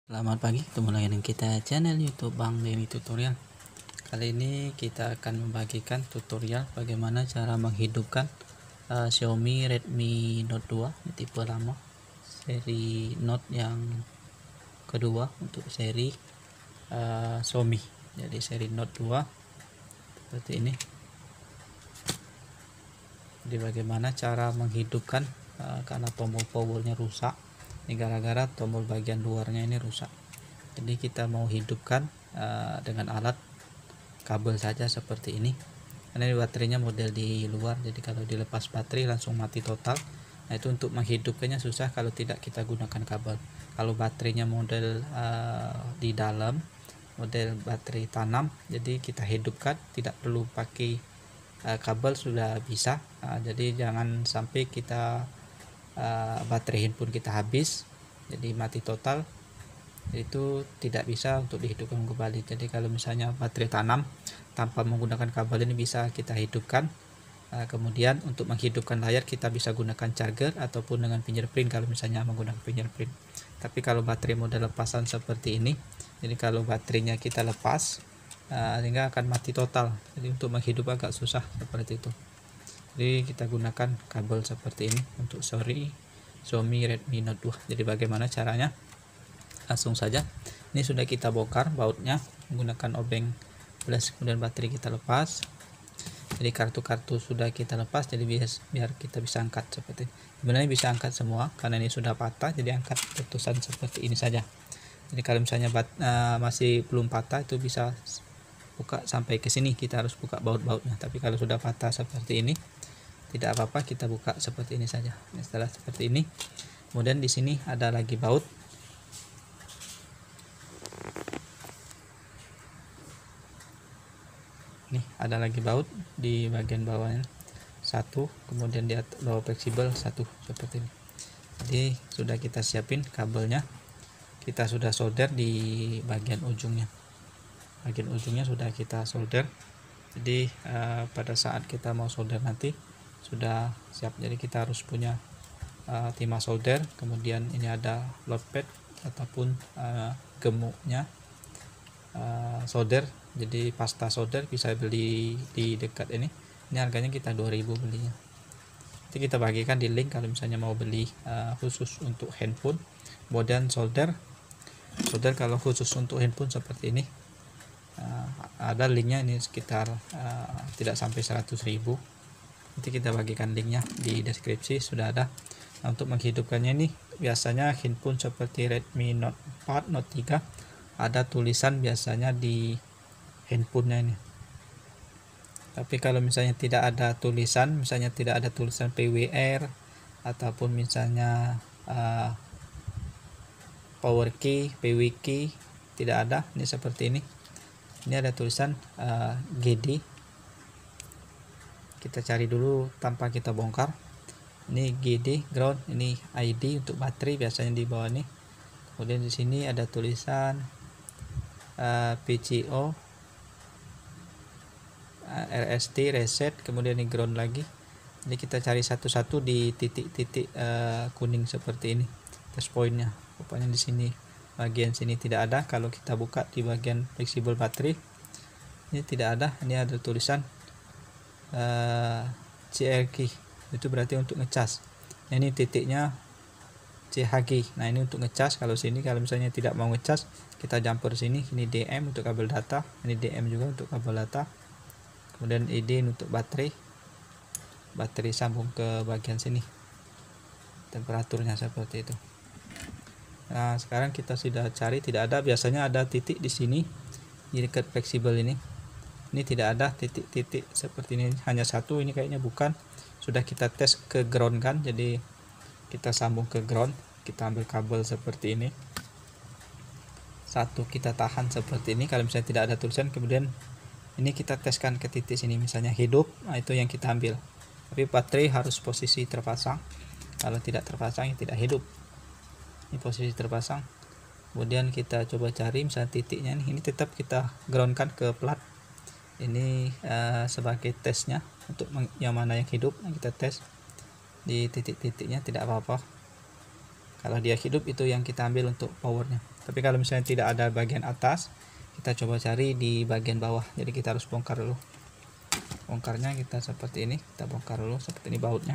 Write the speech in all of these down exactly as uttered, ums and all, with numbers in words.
Selamat pagi, ketemu lagi dengan kita channel YouTube Bang Denny Tutorial. Kali ini kita akan membagikan tutorial bagaimana cara menghidupkan uh, Xiaomi Redmi Note dua tipe lama, seri Note yang kedua untuk seri uh, Xiaomi. Jadi seri Note dua seperti ini. Jadi bagaimana cara menghidupkan uh, karena tombol powernya rusak. Ini gara-gara tombol bagian luarnya ini rusak. Jadi kita mau hidupkan uh, dengan alat kabel saja seperti ini. Karena ini baterainya model di luar, jadi kalau dilepas baterai langsung mati total. Nah, itu untuk menghidupkannya susah kalau tidak kita gunakan kabel. Kalau baterainya model uh, di dalam, model baterai tanam, jadi kita hidupkan tidak perlu pakai uh, kabel sudah bisa. Uh, jadi jangan sampai kita Uh, baterai handphone kita habis jadi mati total, itu tidak bisa untuk dihidupkan kembali. Jadi kalau misalnya baterai tanam tanpa menggunakan kabel ini bisa kita hidupkan. Uh, kemudian untuk menghidupkan layar kita bisa gunakan charger ataupun dengan fingerprint kalau misalnya menggunakan fingerprint. Tapi kalau baterai model lepasan seperti ini, jadi kalau baterainya kita lepas uh, sehingga akan mati total. Jadi untuk menghidupkan agak susah seperti itu. Jadi kita gunakan kabel seperti ini untuk seri Xiaomi Redmi Note dua. Jadi bagaimana caranya? Langsung saja. Ini sudah kita bongkar bautnya menggunakan obeng flash, kemudian baterai kita lepas. Jadi kartu-kartu sudah kita lepas, jadi biar, biar kita bisa angkat seperti ini. Sebenarnya bisa angkat semua karena ini sudah patah, jadi angkat letusan seperti ini saja. Jadi kalau misalnya bat, uh, masih belum patah itu bisa buka sampai ke sini, kita harus buka baut-bautnya. Tapi kalau sudah patah seperti ini tidak apa-apa, kita buka seperti ini saja. Nah, setelah seperti ini, kemudian di sini ada lagi baut. Nih ada lagi baut di bagian bawahnya satu, kemudian di bawah fleksibel satu seperti ini. Jadi sudah kita siapin kabelnya, kita sudah solder di bagian ujungnya. Bagian ujungnya sudah kita solder. Jadi uh, pada saat kita mau solder nanti sudah siap. Jadi kita harus punya uh, timah solder, kemudian ini ada load pad ataupun uh, gemuknya uh, solder. Jadi pasta solder bisa beli di dekat ini. Ini harganya kita dua ribu belinya. Nanti kita bagikan di link kalau misalnya mau beli uh, khusus untuk handphone. Kemudian solder, solder kalau khusus untuk handphone seperti ini. Uh, ada linknya, ini sekitar uh, tidak sampai seratus ribu. Nanti kita bagikan linknya di deskripsi, sudah ada. Nah, untuk menghidupkannya ini biasanya handphone seperti Redmi Note empat, Note tiga ada tulisan biasanya di handphonenya ini. Tapi kalau misalnya tidak ada tulisan, misalnya tidak ada tulisan P W R ataupun misalnya uh, power key, P W key tidak ada, ini seperti ini. Ini ada tulisan uh, G D. Kita cari dulu tanpa kita bongkar. Ini G D ground, ini I D untuk baterai biasanya di bawah ini. Kemudian di sini ada tulisan uh, P C O, uh, R S T reset, kemudian ini ground lagi. Jadi kita cari satu-satu di titik-titik uh, kuning seperti ini. Test pointnya. Pokoknya di sini bagian sini tidak ada. Kalau kita buka di bagian fleksibel baterai ini tidak ada. Ini ada tulisan uh, C R key, itu berarti untuk ngecas. Nah, ini titiknya C H G. Nah, ini untuk ngecas. Kalau sini kalau misalnya tidak mau ngecas, kita jumper sini. Ini D M untuk kabel data, ini D M juga untuk kabel data. Kemudian E D untuk baterai. Baterai sambung ke bagian sini. Temperaturnya seperti itu. Nah, sekarang kita sudah cari, tidak ada. Biasanya ada titik di sini di dekat fleksibel ini. Ini tidak ada titik-titik seperti ini, hanya satu. Ini kayaknya bukan. Sudah kita tes ke ground kan, jadi kita sambung ke ground. Kita ambil kabel seperti ini, satu kita tahan seperti ini. Kalau misalnya tidak ada tulisan, kemudian ini kita teskan ke titik sini, misalnya hidup. Nah, itu yang kita ambil. Tapi baterai harus posisi terpasang. Kalau tidak terpasang, ya tidak hidup. Ini posisi terpasang. Kemudian kita coba cari misalnya titiknya nih, ini tetap kita groundkan ke plat. Ini uh, sebagai tesnya untuk yang mana yang hidup. Kita tes di titik-titiknya, tidak apa-apa. Kalau dia hidup itu yang kita ambil untuk powernya. Tapi kalau misalnya tidak ada bagian atas, kita coba cari di bagian bawah. Jadi kita harus bongkar dulu. Bongkarnya kita seperti ini, kita bongkar dulu seperti ini bautnya.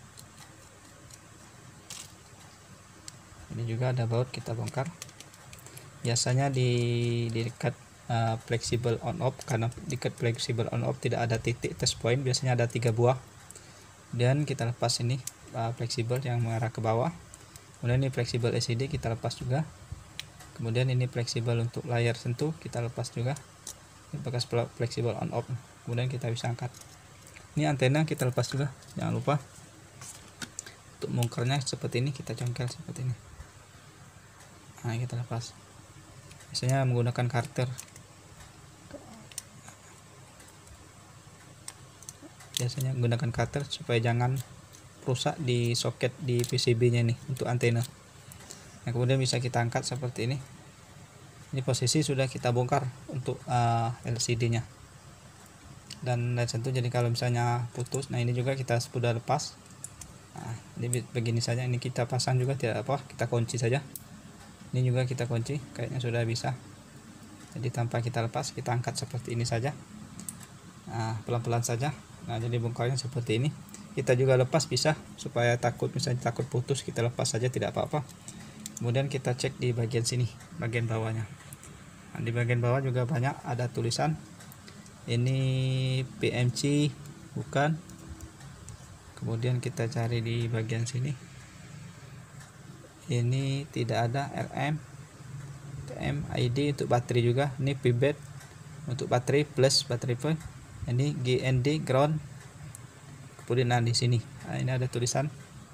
Ini juga ada baut, kita bongkar. Biasanya di, di dekat uh, fleksibel on off, karena dekat fleksibel on off tidak ada titik test point, biasanya ada tiga buah. Dan kita lepas ini uh, fleksibel yang mengarah ke bawah. Kemudian ini fleksibel L C D kita lepas juga. Kemudian ini fleksibel untuk layar sentuh kita lepas juga. Ini bekas fleksibel on off. Kemudian kita bisa angkat. Ini antena kita lepas juga, jangan lupa. Untuk bongkarnya seperti ini, kita congkel seperti ini. Nah, kita lepas. Biasanya menggunakan karter. Biasanya menggunakan cutter supaya jangan rusak di soket di P C B nya nih untuk antena. Nah, kemudian bisa kita angkat seperti ini. Ini posisi sudah kita bongkar untuk uh, L C D nya dan layar sentuh. Jadi kalau misalnya putus, nah ini juga kita sudah lepas. Nah, ini begini saja, ini kita pasang juga tidak apa, kita kunci saja. Ini juga kita kunci, kayaknya sudah bisa. Jadi tanpa kita lepas, kita angkat seperti ini saja. Nah, pelan-pelan saja. Nah, jadi bongkarnya seperti ini. Kita juga lepas bisa, supaya takut misalnya takut putus, kita lepas saja tidak apa-apa. Kemudian kita cek di bagian sini, bagian bawahnya. Nah, di bagian bawah juga banyak ada tulisan. Ini P M C bukan. Kemudian kita cari di bagian sini. Ini tidak ada R M, T M, I D untuk baterai juga. Ini P B A T untuk baterai plus baterai point. Ini G N D ground. Kemudian nah, di sini nah, ini ada tulisan.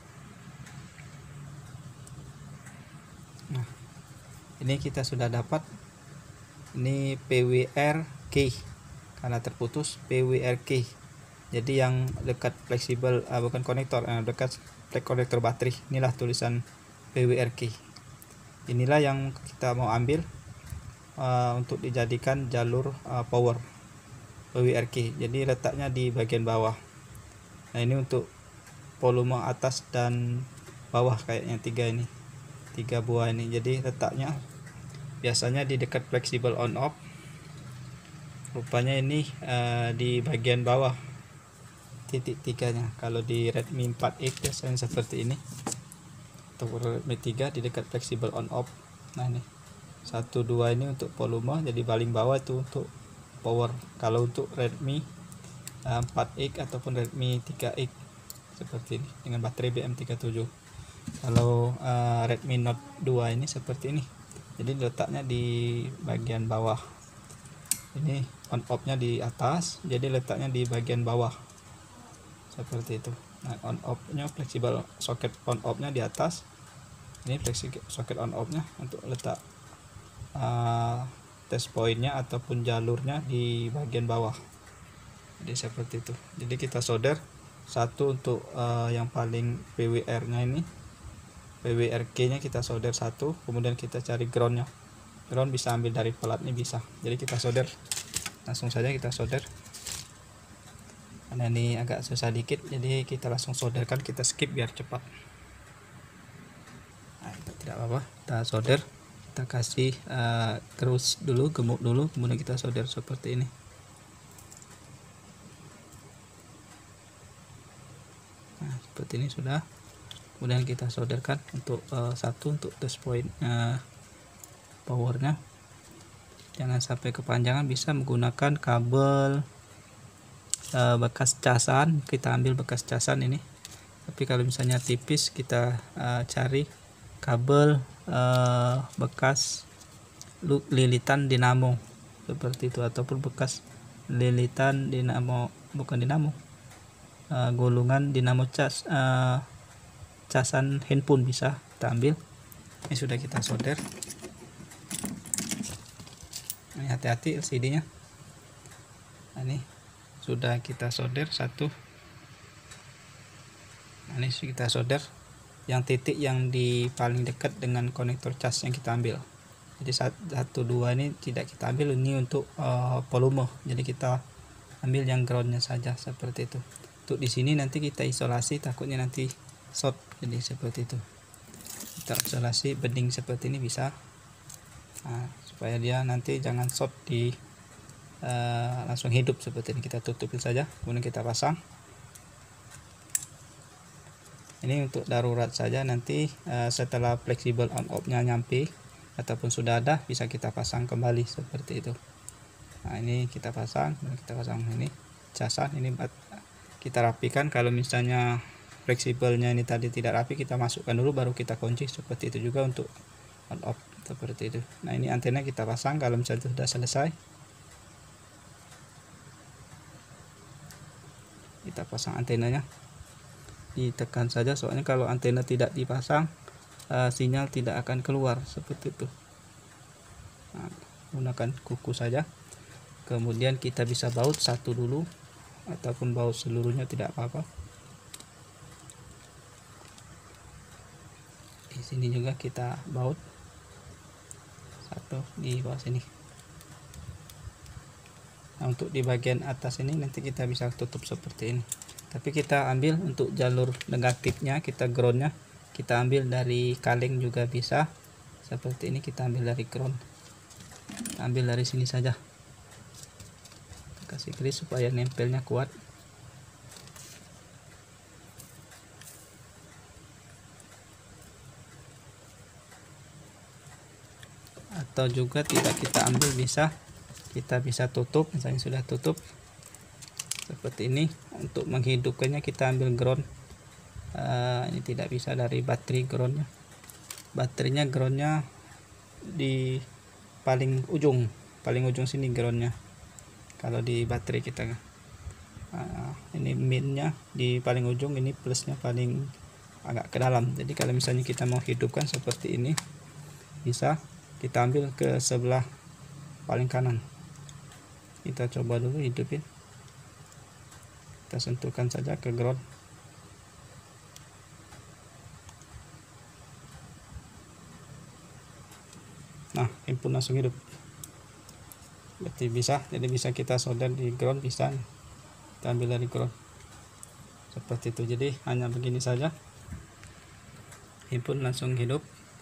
Nah, ini kita sudah dapat. Ini P W R key karena terputus, P W R key. Jadi yang dekat fleksibel uh, bukan konektor, uh, dekat konektor baterai. Inilah tulisan P W R key. Inilah yang kita mau ambil uh, untuk dijadikan jalur uh, power. P W R key. Jadi letaknya di bagian bawah. Nah, ini untuk volume atas dan bawah kayaknya tiga ini. Tiga buah ini. Jadi letaknya biasanya di dekat fleksibel on off. Rupanya ini uh, di bagian bawah. Titik tiganya. Kalau di Redmi empat X biasanya seperti ini. Untuk Redmi tiga di dekat fleksibel on off. Nah, ini satu dua ini untuk volume, jadi paling bawah itu untuk power. Kalau untuk Redmi uh, empat X ataupun Redmi tiga X seperti ini dengan baterai B M tiga puluh tujuh. Kalau uh, Redmi Note dua ini seperti ini, jadi letaknya di bagian bawah. Ini on off nya di atas, jadi letaknya di bagian bawah seperti itu. Nah, on off nya fleksibel, soket on off nya di atas, ini fleksibel soket on off nya untuk letak uh, test pointnya ataupun jalurnya di bagian bawah. Jadi seperti itu. Jadi kita solder satu untuk uh, yang paling P W R nya ini, P W R key nya kita solder satu. Kemudian kita cari ground nya. Ground bisa ambil dari pelat ini bisa. Jadi kita solder, langsung saja kita solder. Karena ini agak susah dikit, jadi kita langsung solderkan, kita skip biar cepat. Nah, tidak apa-apa, kita solder. Kita kasih uh, terus dulu, gemuk dulu, kemudian kita solder seperti ini. Nah, seperti ini sudah. Kemudian kita solderkan untuk uh, satu untuk test point uh, powernya. Jangan sampai kepanjangan, bisa menggunakan kabel uh, bekas casan. Kita ambil bekas casan ini. Tapi kalau misalnya tipis, kita uh, cari kabel uh, bekas lilitan dinamo seperti itu, ataupun bekas lilitan dinamo, bukan dinamo, uh, gulungan dinamo cas, uh, casan handphone bisa kita ambil. Ini sudah kita solder. Ini hati-hati L C D nya. Nah, ini sudah kita solder satu. Nah, ini kita solder yang titik yang di paling dekat dengan konektor cas yang kita ambil. Jadi satu dua ini tidak kita ambil, ini untuk uh, volume. Jadi kita ambil yang groundnya saja seperti itu. Untuk di sini nanti kita isolasi, takutnya nanti short. Jadi seperti itu. Kita isolasi bening seperti ini bisa. Nah, supaya dia nanti jangan short di uh, langsung hidup seperti ini. Kita tutupin saja, kemudian kita pasang. Ini untuk darurat saja, nanti uh, setelah fleksibel on off nya nyampe ataupun sudah ada, bisa kita pasang kembali seperti itu. Nah, ini kita pasang, kita pasang ini casan, ini kita rapikan. Kalau misalnya fleksibelnya ini tadi tidak rapi, kita masukkan dulu baru kita kunci. Seperti itu juga untuk on off seperti itu. Nah, ini antena kita pasang. Kalau misalnya sudah selesai, kita pasang antenanya, ditekan saja, soalnya kalau antena tidak dipasang uh, sinyal tidak akan keluar seperti itu. Nah, gunakan kuku saja, kemudian kita bisa baut satu dulu ataupun baut seluruhnya, tidak apa-apa. Di sini juga kita baut satu di bawah sini. Nah, untuk di bagian atas ini nanti kita bisa tutup seperti ini, tapi kita ambil untuk jalur negatifnya, kita groundnya kita ambil dari kaleng juga bisa seperti ini. Kita ambil dari ground, ambil dari sini saja, kasih grease supaya nempelnya kuat. Atau juga tidak kita ambil, bisa kita bisa tutup, misalnya sudah tutup seperti ini. Untuk menghidupkannya kita ambil ground, uh, ini tidak bisa dari baterai groundnya, baterainya groundnya di paling ujung, paling ujung sini groundnya. Kalau di baterai kita uh, ini minnya di paling ujung, ini plusnya paling agak ke dalam. Jadi kalau misalnya kita mau hidupkan seperti ini, bisa kita ambil ke sebelah paling kanan. Kita coba dulu hidupin, kita sentuhkan saja ke ground. Nah, input langsung hidup, berarti bisa. Jadi bisa kita solder di ground, bisa kita ambil dari ground seperti itu. Jadi hanya begini saja, input langsung hidup.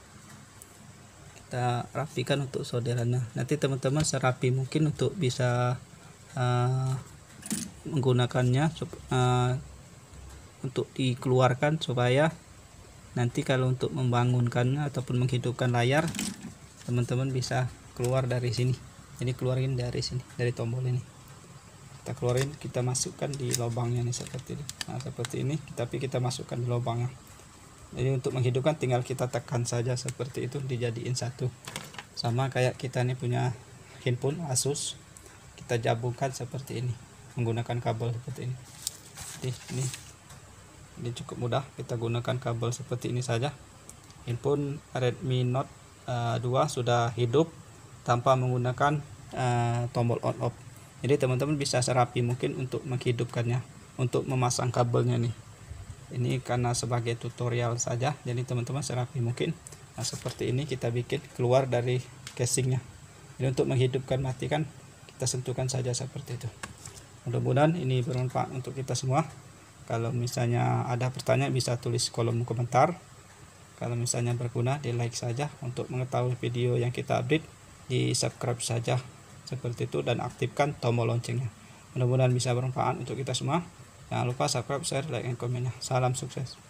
Kita rapikan untuk solderannya. Nanti teman-teman serapi mungkin untuk bisa uh, menggunakannya uh, untuk dikeluarkan, supaya nanti kalau untuk membangunkannya ataupun menghidupkan layar, teman-teman bisa keluar dari sini. Jadi keluarin dari sini, dari tombol ini kita keluarin, kita masukkan di lubangnya nih seperti ini. Nah, seperti ini, tapi kita masukkan di lubangnya. Jadi untuk menghidupkan tinggal kita tekan saja seperti itu, dijadiin satu. Sama kayak kita nih punya handphone Asus, kita gabungkan seperti ini menggunakan kabel seperti ini. Jadi ini ini cukup mudah, kita gunakan kabel seperti ini saja. Handphone Redmi Note uh, dua sudah hidup tanpa menggunakan uh, tombol on off. Jadi teman-teman bisa serapi mungkin untuk menghidupkannya, untuk memasang kabelnya nih. Ini karena sebagai tutorial saja, jadi teman-teman serapi mungkin. Nah, seperti ini kita bikin keluar dari casingnya. Jadi untuk menghidupkan, matikan, kita sentuhkan saja seperti itu. Mudah-mudahan ini bermanfaat untuk kita semua. Kalau misalnya ada pertanyaan, bisa tulis kolom komentar. Kalau misalnya berguna, di like saja. Untuk mengetahui video yang kita update, di subscribe saja seperti itu, dan aktifkan tombol loncengnya. Mudah-mudahan bisa bermanfaat untuk kita semua. Jangan lupa subscribe, share, like, dan komennya. Salam sukses.